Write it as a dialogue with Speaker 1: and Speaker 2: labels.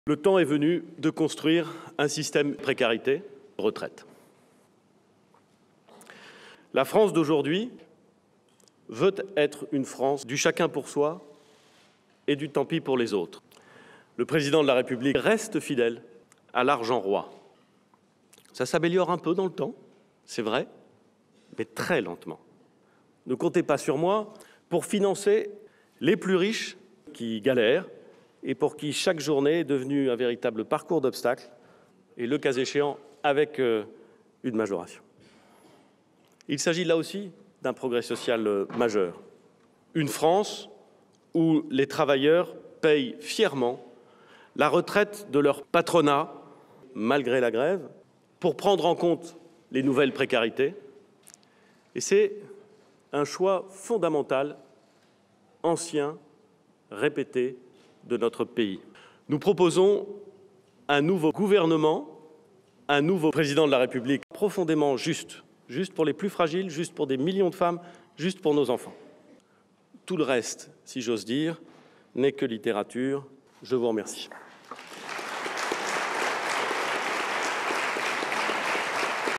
Speaker 1: Le temps est venu de construire un système de précarité de retraite. La France d'aujourd'hui veut être une France du chacun pour soi et du tant pis pour les autres. Le président de la République reste fidèle à l'argent roi. Ça s'améliore un peu dans le temps, c'est vrai, mais très lentement. Ne comptez pas sur moi pour financer les plus riches qui galèrent et pour qui chaque journée est devenue un véritable parcours d'obstacles, et le cas échéant avec une majoration. Il s'agit là aussi d'un progrès social majeur. Une France où les travailleurs payent fièrement la retraite de leur patronat, malgré la grève, pour prendre en compte les nouvelles précarités. Et c'est un choix fondamental, ancien, répété, de notre pays. Nous proposons un nouveau gouvernement, un nouveau président de la République profondément juste, juste pour les plus fragiles, juste pour des millions de femmes, juste pour nos enfants. Tout le reste, si j'ose dire, n'est que littérature. Je vous remercie.